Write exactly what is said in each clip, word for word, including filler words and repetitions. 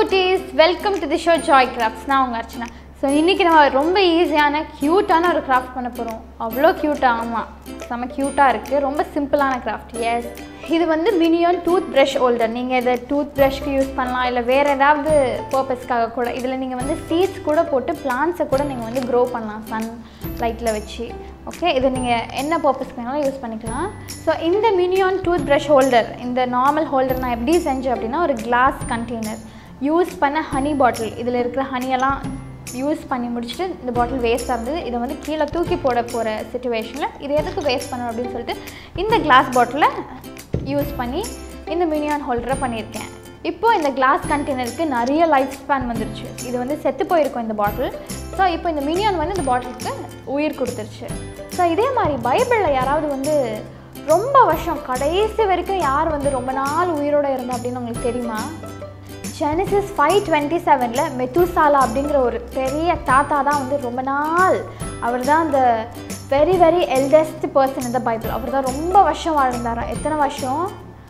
குட்டீஸ், welcome to the show joy crafts. நான் உங்கள் அர்ச்சனா. ஸோ இன்றைக்கி நம்ம ரொம்ப ஈஸியான க்யூட்டான ஒரு கிராஃப்ட் பண்ண போகிறோம். அவ்வளோ க்யூட்டாக, ஆமாம், செம்ம க்யூட்டாக இருக்குது. ரொம்ப சிம்பிளான கிராஃப்ட். எஸ், இது வந்து மினியன் டூத் ப்ரஷ் ஹோல்டர். நீங்கள் இதை டூத் ப்ரஷ்க்கு யூஸ் பண்ணலாம், இல்லை வேறு ஏதாவது பர்பஸ்க்காக கூட. இதில் நீங்கள் வந்து சீட்ஸ் கூட போட்டு பிளான்ட்ஸை கூட நீங்கள் வந்து க்ரோ பண்ணலாம் சன் லைட்டில் வச்சு. ஓகே, இதை நீங்கள் என்ன பர்பஸ்க்கு வேணாலும் யூஸ் பண்ணிக்கலாம். ஸோ இந்த மினியன் டூத் ப்ரஷ் ஹோல்டர், இந்த நார்மல் ஹோல்டர் நான் எப்படி செஞ்சேன் அப்படின்னா, ஒரு கிளாஸ் கண்டெய்னர் யூஸ் பண்ண ஹனி பாட்டில், இதில் இருக்கிற ஹனியெல்லாம் யூஸ் பண்ணி முடிச்சுட்டு இந்த பாட்டில் வேஸ்ட்டாக இருந்தது. இதை வந்து கீழே தூக்கி போட போகிற சிச்சுவேஷனில் இது எதுக்கு வேஸ்ட் பண்ணணும் அப்படின்னு சொல்லிட்டு இந்த கிளாஸ் பாட்டிலை யூஸ் பண்ணி இந்த மினியான் ஹோல்டரை பண்ணியிருக்கேன். இப்போது இந்த கிளாஸ் கண்டெய்னருக்கு நிறைய லைஃப் ஸ்பேன் வந்துருச்சு. இது வந்து செத்து போயிருக்கும் இந்த பாட்டில். ஸோ இப்போ இந்த மினியான் வந்து இந்த பாட்டிலுக்கு உயிர் கொடுத்துருச்சு. ஸோ இதே மாதிரி பைபிளில் யாராவது வந்து ரொம்ப வருஷம் கடைசி வரைக்கும் யார் வந்து ரொம்ப நாள் உயிரோடு இருந்தா அப்படின்னு உங்களுக்கு தெரியுமா? ஜெனசிஸ் ஃபைவ் டுவெண்ட்டி செவனில் மெத்துசாலா அப்படிங்கிற ஒரு பெரிய தாத்தா தான் வந்து ரொம்ப நாள், அவர் தான் அந்த வெரி வெரி எல்டஸ்ட் பர்சன் இந்த பைபிள். அவர் தான் ரொம்ப வருஷம் வாழ்ந்தாரா. எத்தனை வருஷம்?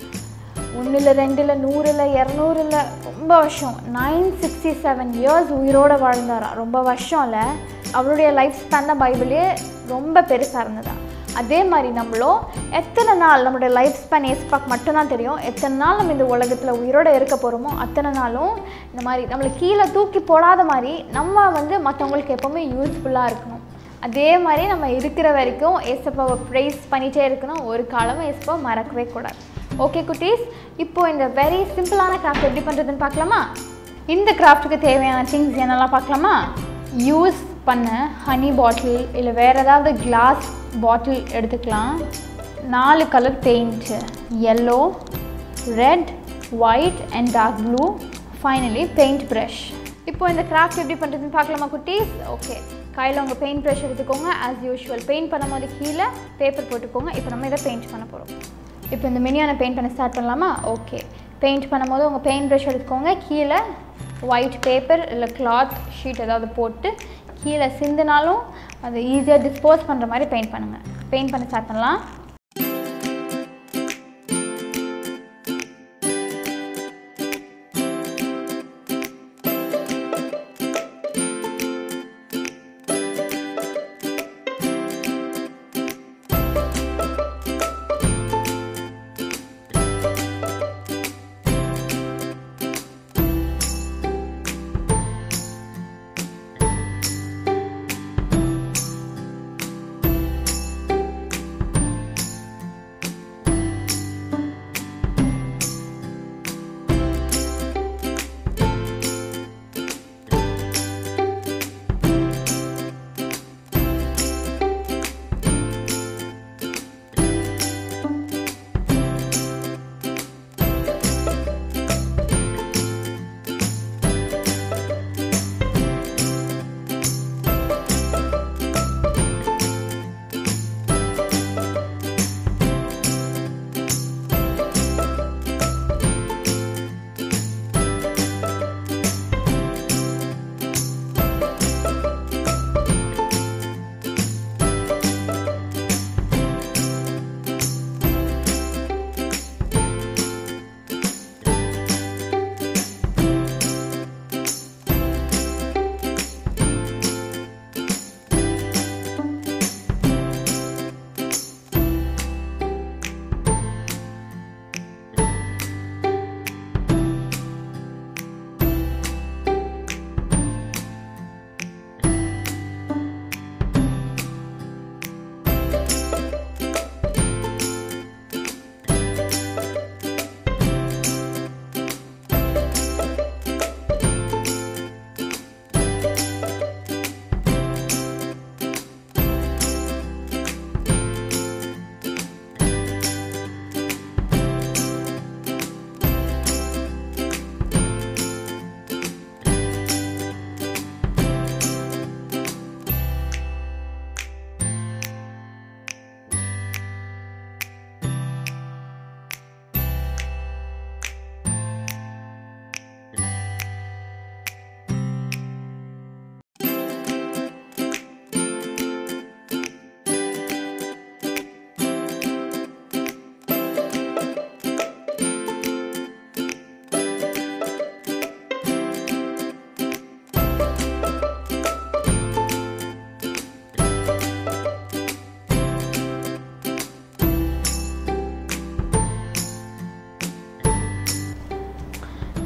ஒன்றில் ரெண்டில் நூறில் இரநூறில் ரொம்ப வருஷம். நைன் சிக்ஸ்டி செவன் இயர்ஸ் உயிரோடு வாழ்ந்தாரா. ரொம்ப வருஷம் இல்லை, அவருடைய லைஃப் ஸ்பேன் தான் பைபிளே ரொம்ப பெருசாக இருந்ததா. அதே மாதிரி நம்மளும் எத்தனை நாள் நம்மளுடைய லைஃப் ஸ்பேன் ஏஸ்பாக் மட்டும்தான் தெரியும். எத்தனை நாள் நம்ம இந்த உலகத்தில் உயிரோடு இருக்க போகிறோமோ அத்தனை நாளும் இந்த மாதிரி நம்மளை கீழே தூக்கி போடாத மாதிரி நம்ம வந்து மற்றவங்களுக்கு எப்போவுமே யூஸ்ஃபுல்லாக இருக்கணும். அதே மாதிரி நம்ம இருக்கிற வரைக்கும் ஏசப்பாவை ப்ரைஸ் பண்ணிகிட்டே இருக்கணும். ஒரு காலமும் ஏசப்பாவை மறக்கவே கூடாது. ஓகே குட்டீஸ், இப்போது இந்த வெரி சிம்பிளான கிராஃப்ட் எப்படி பண்ணுறதுன்னு பார்க்கலாமா? இந்த கிராஃப்ட்டுக்கு தேவையான திங்ஸ் என்னெல்லாம் பார்க்கலாமா? யூஸ் பண்ண ஹனி பாட்டில், இல்லை வேறு ஏதாவது கிளாஸ் பாட்டில் எடுத்துக்கலாம். நாலு colour paint, yellow, red, white and dark blue, finally paint brush. இப்போ இந்த கிராஃப்ட் எப்படி பண்ணுறதுன்னு பார்க்கலாமா குட்டீஸ்? ஓகே, கையில் உங்கள் பெயிண்ட் ப்ரஷ் எடுத்துக்கோங்க. ஆஸ் யூஷுவல் பெயிண்ட் பண்ணும்போது கீழே பேப்பர் போட்டுக்கோங்க. இப்போ நம்ம இதை பெயிண்ட் பண்ண போகிறோம். இப்போ இந்த மினியானை பெயிண்ட் பண்ண ஸ்டார்ட் பண்ணலாமா? ஓகே, பெயிண்ட் பண்ணும்போது உங்கள் பெயிண்ட் ப்ரஷ் எடுத்துக்கோங்க. கீழே ஒயிட் பேப்பர் இல்லை கிளாத் ஷீட் ஏதாவது போட்டு கீழே சிந்தினாலும் அதை ஈஸியாக டிஸ்போஸ் பண்ணுற மாதிரி பெயிண்ட் பண்ணுங்கள். பெயிண்ட் பண்ண ஸ்டார்ட் பண்ணலாம்.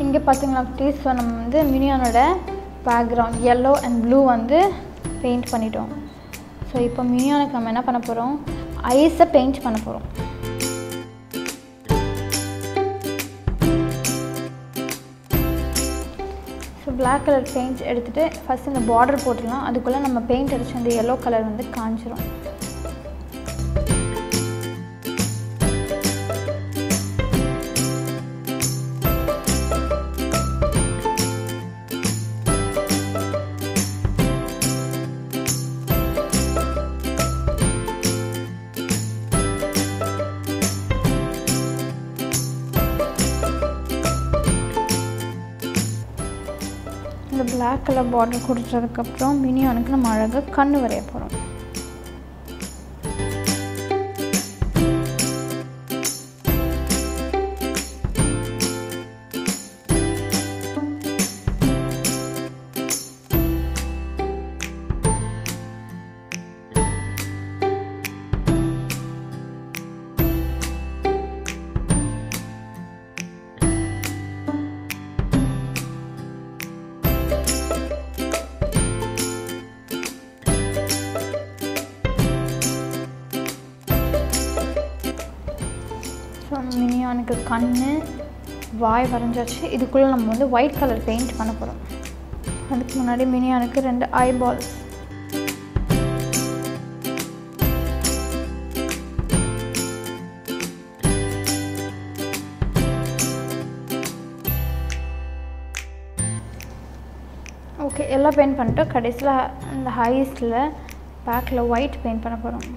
இங்கே பார்த்தீங்களா ப்ளீஸ், ஸோ நம்ம வந்து மினியானோட பேக்ரவுண்ட் yellow அண்ட் ப்ளூ வந்து பெயிண்ட் பண்ணிட்டோம். ஸோ இப்போ மினியானுக்கு நம்ம என்ன பண்ண போகிறோம், ஐஸை பெயிண்ட் பண்ண போகிறோம். ஸோ பிளாக் கலர் பெயிண்ட் எடுத்துகிட்டு ஃபஸ்ட் இந்த பார்டர் போட்டுடலாம். அதுக்குள்ளே நம்ம பெயிண்ட் அடிச்சு அந்த yellow கலர் வந்து காஞ்சிரும். இந்த பிளாக் கலர் பார்டர் கொடுத்ததுக்கப்புறம் மினியானுக்கு நம்ம அழகாக கண்ணு வரைய போகிறோம். ஸோ மினியானுக்கு கண் வாய் வரைஞ்சாச்சு. இதுக்குள்ளே நம்ம வந்து ஒயிட் கலர் பெயிண்ட் பண்ண போகிறோம். அதுக்கு முன்னாடி மினியானுக்கு ரெண்டு ஐபால்ஸ், ஓகே எல்லாம் பெயிண்ட் பண்ணிட்டோம். கடைசியில் அந்த ஹைஸில் பேக்கில் ஒயிட் பெயிண்ட் பண்ண போகிறோம்.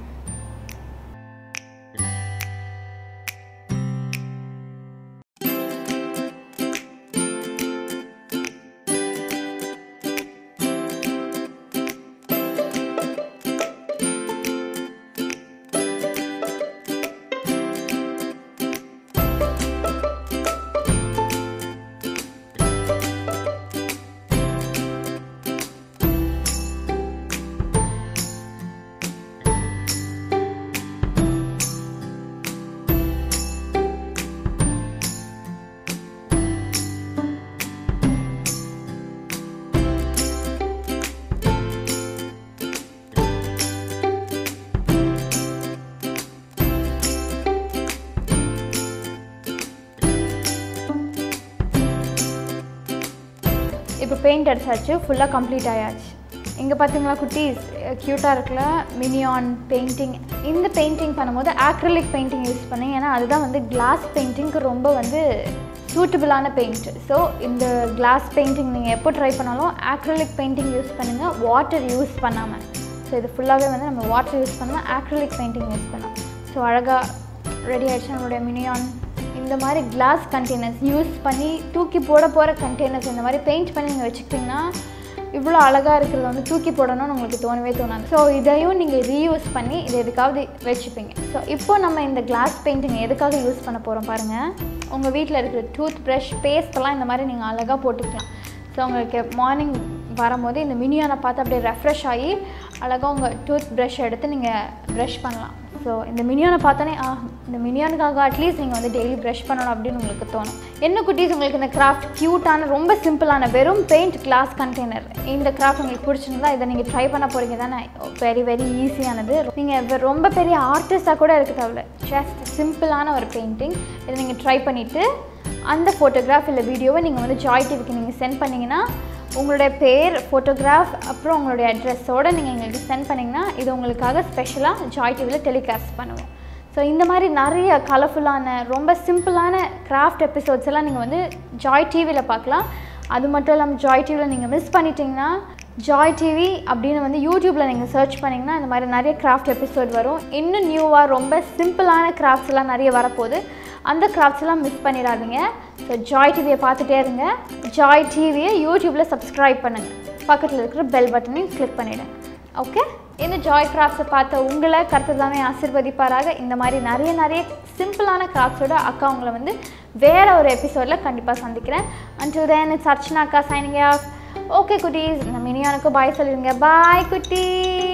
இப்போ பெயிண்ட் அடிச்சாச்சு, ஃபுல்லாக கம்ப்ளீட் ஆயாச்சு. இங்கே பார்த்தீங்களா குட்டீஸ், க்யூட்டாக இருக்குல்ல மினியான் பெயிண்டிங். இந்த பெயிண்டிங் பண்ணும்போது ஆக்ரிலிக் பெயிண்டிங் யூஸ் பண்ணேன், ஏன்னா அதுதான் வந்து கிளாஸ் பெயிண்டிங்க்கு ரொம்ப வந்து சூட்டபிளான பெயிண்ட். ஸோ இந்த கிளாஸ் பெயிண்டிங் நீங்கள் எப்போ ட்ரை பண்ணாலும் ஆக்ரிலிக் பெயிண்டிங் யூஸ் பண்ணுங்கள், வாட்டர் யூஸ் பண்ணாமல். ஸோ இது ஃபுல்லாகவே வந்து நம்ம வாட்டர் யூஸ் பண்ணாமல் ஆக்ரிலிக் பெயிண்டிங் யூஸ் பண்ணோம். ஸோ அழகாக ரெடி ஆகிடுச்சு நம்மளுடைய மினியான். இந்த மாதிரி கிளாஸ் கண்டெய்னர்ஸ் யூஸ் பண்ணி தூக்கி போட போகிற கண்டெய்னர்ஸ் இந்த மாதிரி பெயிண்ட் பண்ணி நீங்கள் வச்சுக்கிட்டிங்கன்னா இவ்வளோ அழகாக இருக்கிறத வந்து தூக்கி போடணும்னு உங்களுக்கு தோணவே தோணாது. ஸோ இதையும் நீங்கள் ரீயூஸ் பண்ணி இதை எதுக்காவது வச்சுப்பீங்க. ஸோ இப்போ நம்ம இந்த கிளாஸ் பெயிண்டிங் எதுக்காக யூஸ் பண்ண போகிறோம் பாருங்கள். உங்கள் வீட்டில் இருக்கிற டூத் ப்ரஷ், பேஸ்ட்லாம் இந்த மாதிரி நீங்கள் அழகாக போட்டுக்கலாம். ஸோ உங்களுக்கு மார்னிங் வரும்போது இந்த மினியானை பார்த்து அப்படியே ரெஃப்ரெஷ் ஆகி அழகாக உங்கள் டூத் ப்ரஷ் எடுத்து நீங்கள் ப்ரஷ் பண்ணலாம். ஸோ இந்த மினியானை பார்த்தோன்னே ஆ இந்த மினியானுக்காக அட்லீஸ்ட் நீங்கள் வந்து டெய்லி ப்ரஷ் பண்ணணும் அப்படின்னு உங்களுக்கு தோணும். என்ன குட்டீஸ், உங்களுக்கு இந்த கிராஃப்ட் க்யூட்டான ரொம்ப சிம்பிளான வெறும் பெயிண்ட் கிளாஸ் கண்டெய்னர் இந்த கிராஃப்ட் உங்களுக்கு பிடிச்சிருந்தா இதை நீங்கள் ட்ரை பண்ண போகிறீங்க தானே. வெரி வெரி ஈஸியானது. நீங்கள் ரொம்ப பெரிய ஆர்டிஸ்டாக கூட இருக்க தேவையில்ல, ஜஸ்ட் சிம்பிளான ஒரு பெயிண்டிங். இதை நீங்கள் ட்ரை பண்ணிவிட்டு அந்த ஃபோட்டோகிராஃப் இல்லை வீடியோவை நீங்கள் வந்து ஜாய் டிவிக்கு நீங்கள் சென்ட் பண்ணிங்கன்னா உங்களுடைய பேர், ஃபோட்டோகிராஃப், அப்புறம் உங்களுடைய அட்ரெஸோடு நீங்கள் எங்களுக்கு சென்ட் பண்ணிங்கன்னா இது உங்களுக்காக ஸ்பெஷலாக ஜாய் டிவியில் டெலிகாஸ்ட் பண்ணுவோம். ஸோ இந்த மாதிரி நிறைய கலர்ஃபுல்லான ரொம்ப சிம்பிளான கிராஃப்ட் எபிசோட்ஸ் எல்லாம் நீங்கள் வந்து ஜாய் டிவியில் பார்க்கலாம். அது மட்டும் இல்லாமல் ஜாய் டிவியில் நீங்கள் மிஸ் பண்ணிட்டீங்கன்னா ஜாய் டிவி அப்படின்னு வந்து யூடியூப்பில் நீங்கள் சர்ச் பண்ணிங்கன்னா இந்த மாதிரி நிறைய கிராஃப்ட் எபிசோட் வரும். இன்னும் நியூவாக ரொம்ப சிம்பிளான கிராஃப்ட்ஸ் எல்லாம் நிறைய வரப்போகுது. அந்த கிராஃப்ட்ஸ் எல்லாம் மிஸ் பண்ணிடாதீங்க. ஸோ ஜாய் டிவியை பார்த்துட்டே இருங்க. ஜாய் டிவியை யூடியூப்பில் சப்ஸ்கிரைப் பண்ணுங்கள், பக்கத்தில் இருக்கிற பெல் பட்டனையும் கிளிக் பண்ணிவிடுங்க. ஓகே, இந்த ஜாய் கிராஃப்ட்ஸை பார்த்த உங்களை கர்த்தர் தாமே ஆசீர்வதிப்பாராக. இந்த மாதிரி நிறைய நிறைய சிம்பிளான கிராஃப்ட்ஸோட அக்கா உங்களை வந்து வேறு ஒரு எபிசோடில் கண்டிப்பாக சந்திக்கிறேன். until then it's Archana அக்கா signing off. ஓகே குட்டீஸ், இந்த மினியானுக்கு பாய் சொல்லிடுங்க. பாய் குட்டீஸ்.